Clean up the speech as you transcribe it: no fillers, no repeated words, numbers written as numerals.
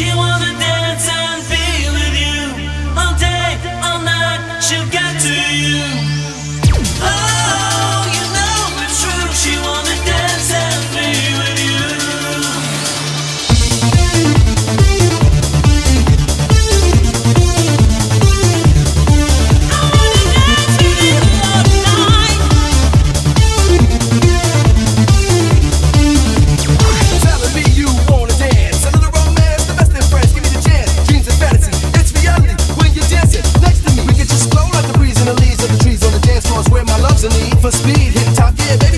She wanna dance and be with you all day, all night. She'll get to you. Oh, you know it's true. She wanna dance and be with you. I wanna dance with you all night. Telling me you wanna dance, a little romance, the best in friends. Give me the chance. Dreams and fantasy, it's reality when you're dancing next to me. We can just flow like the breeze in the leaves of the trees on the dance floors where my love's a need for speed. Hit top, yeah, baby.